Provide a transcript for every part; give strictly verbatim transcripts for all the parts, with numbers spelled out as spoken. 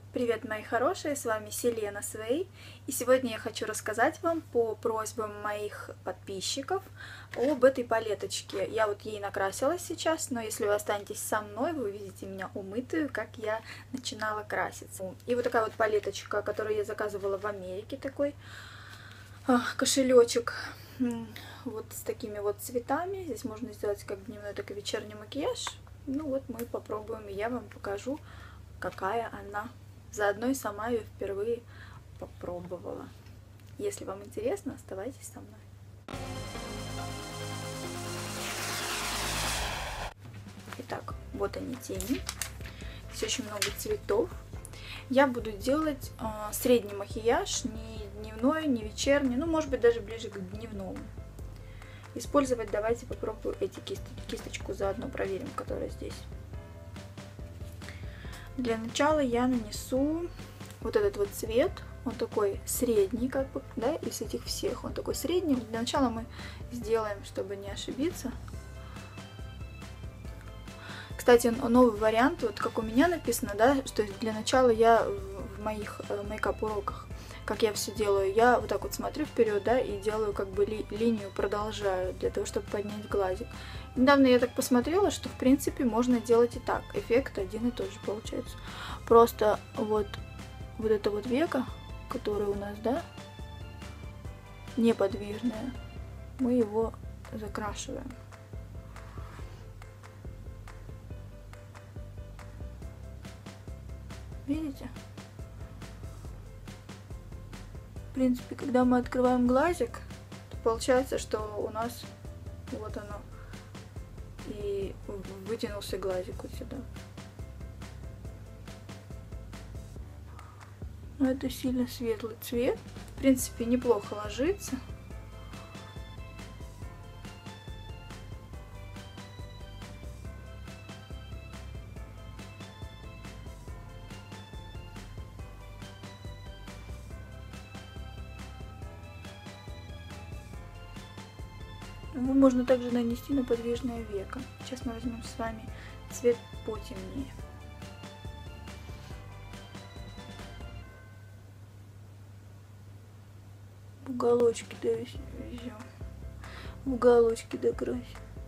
Привет, мои хорошие, с вами Селена Свей, и сегодня я хочу рассказать вам по просьбам моих подписчиков об этой палеточке. Я вот ей накрасилась сейчас, но если вы останетесь со мной, вы увидите меня умытую, как я начинала краситься. И вот такая вот палеточка, которую я заказывала в Америке, такой кошелечек вот с такими вот цветами. Здесь можно сделать как дневной, так и вечерний макияж. Ну вот мы попробуем, и я вам покажу, какая она. Заодно и сама ее впервые попробовала. Если вам интересно, оставайтесь со мной. Итак, вот они тени. Здесь очень много цветов. Я буду делать э, средний макияж, не дневной, не вечерний, ну, может быть, даже ближе к дневному. Использовать давайте попробую эти кисти, кисточку заодно проверим, которая здесь. Для начала я нанесу вот этот вот цвет, он такой средний, как бы, да, из этих всех, он такой средний. Для начала мы сделаем, чтобы не ошибиться. Кстати, новый вариант, вот как у меня написано, да, что для начала я в моих мейкап-уроках, как я все делаю, я вот так вот смотрю вперед, да, и делаю как бы ли, линию, продолжаю, для того, чтобы поднять глазик. Недавно я так посмотрела, что в принципе можно делать и так. Эффект один и тот же получается. Просто вот, вот это вот веко, которое у нас, да, неподвижное, мы его закрашиваем. Видите? В принципе, когда мы открываем глазик, то получается, что у нас вот оно. И вытянулся глазик вот сюда. Но это сильно светлый цвет. В принципе, неплохо ложится. Его можно также нанести на подвижное веко. Сейчас мы возьмем с вами цвет потемнее. В уголочки довезем. В уголочки докрасим.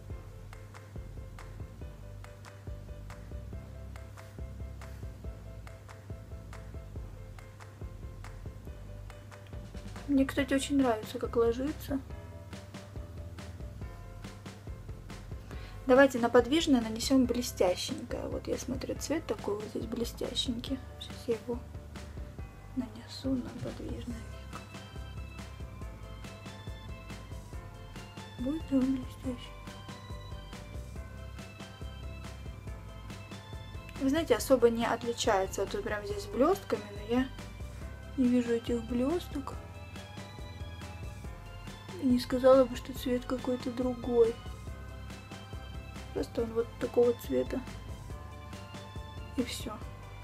Мне, кстати, очень нравится, как ложится. Давайте на подвижное нанесем блестященькое. Вот я смотрю, цвет такой вот здесь блестященький. Сейчас я его нанесу на подвижное веко. Будет он блестящий. Вы знаете, особо не отличается. Вот тут прям здесь с блестками, но я не вижу этих блесток. И не сказала бы, что цвет какой-то другой. Просто он вот такого цвета. И все.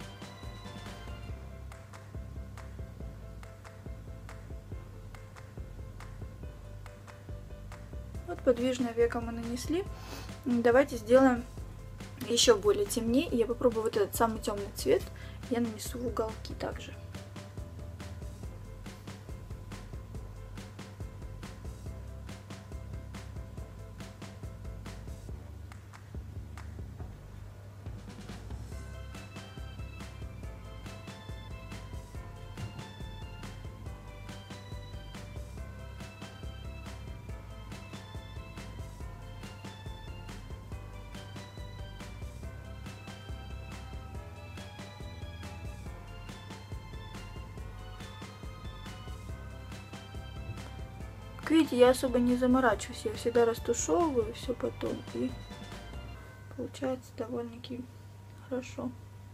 Вот подвижное веко мы нанесли. Давайте сделаем еще более темнее. Я попробую вот этот самый темный цвет. Я нанесу в уголки также. Как видите, я особо не заморачиваюсь, я всегда растушевываю все потом, и получается довольно-таки хорошо.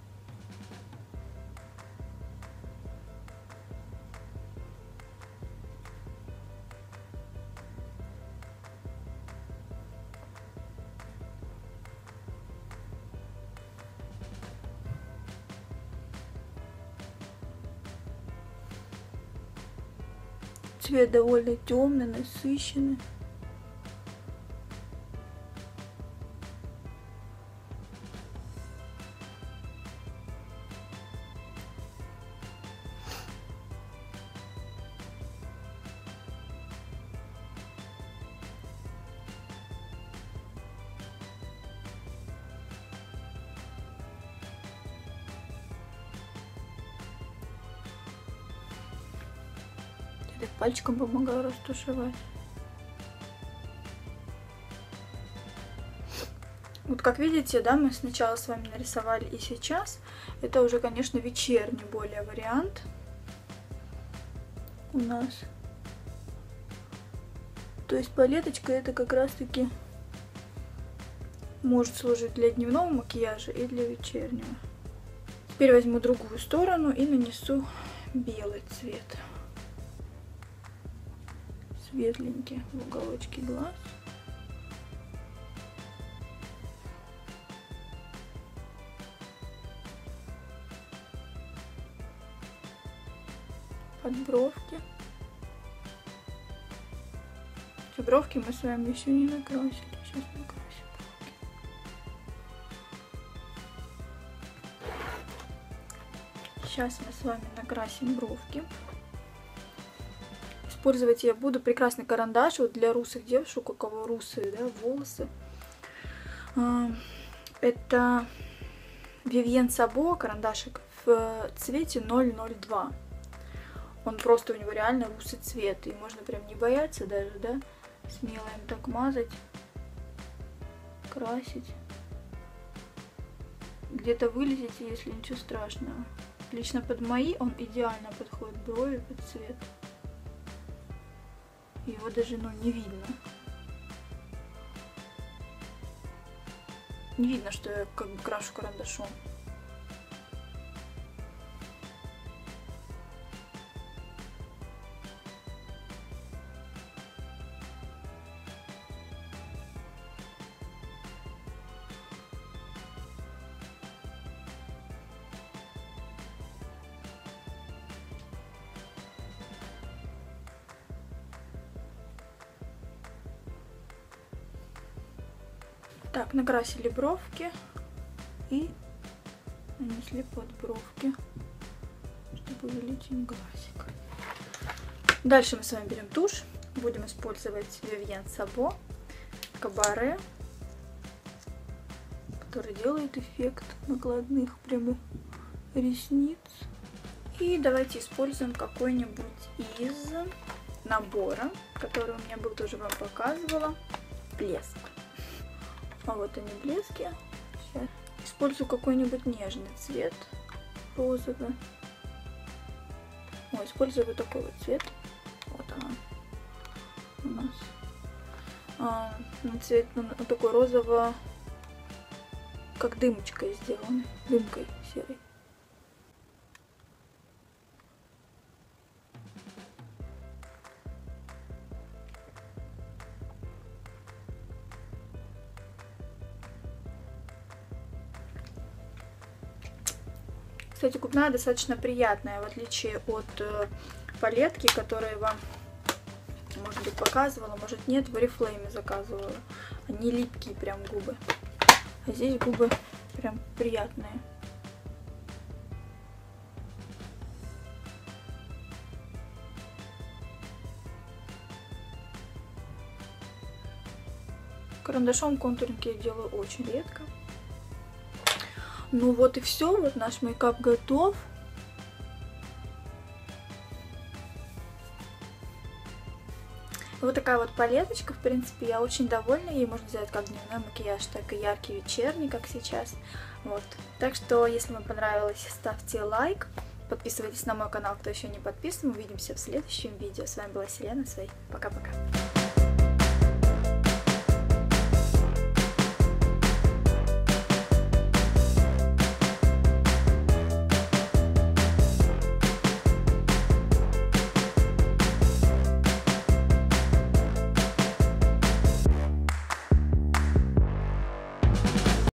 Цвет довольно темный, насыщенный. Так пальчиком помогаю растушевать. Вот как видите, да, мы сначала с вами нарисовали и сейчас. Это уже, конечно, вечерний более вариант у нас. То есть палеточка это как раз таки может служить для дневного макияжа и для вечернего. Теперь возьму другую сторону и нанесу белый цвет. Светленький в уголочке глаз. Под бровки. Эти бровки мы с вами еще не накрасили. Сейчас накрасим бровки. Сейчас мы с вами накрасим бровки. Использовать я буду прекрасный карандаш вот для русых девушек, у кого русые, да, волосы. Это Vivienne Sabo карандашик в цвете ноль ноль два. Он просто, у него реально русый цвет. И можно прям не бояться даже, да, смело им так мазать, красить. Где-то вылезете, если ничего страшного. Лично под мои он идеально подходит, брови под цвет. Его даже, ну, не видно. Не видно, что я как бы крашу карандашом. Так, накрасили бровки и нанесли под бровки, чтобы увеличить глазик. Дальше мы с вами берем тушь. Будем использовать Vivienne Sabo Кабаре, который делает эффект накладных прямо ресниц. И давайте используем какой-нибудь из набора, который у меня был, тоже вам показывала. Блеск. А вот они, блески. Сейчас использую какой-нибудь нежный цвет, розовый. О, использую вот такой вот цвет. Вот она у нас. А, цвет ну, такой розово, как дымочкой сделан, дымкой серой. Кстати, губная достаточно приятная, в отличие от э, палетки, которые вам, может быть, показывала, может нет, в Oriflame заказывала. Они липкие прям губы. А здесь губы прям приятные. Карандашом контуринг я делаю очень редко. Ну вот и все, вот наш мейкап готов. Вот такая вот палеточка, в принципе, я очень довольна. Ей можно сделать как дневной макияж, так и яркий вечерний, как сейчас. Вот. Так что, если вам понравилось, ставьте лайк. Подписывайтесь на мой канал, кто еще не подписан. Увидимся в следующем видео. С вами была Селена Свей. Пока-пока.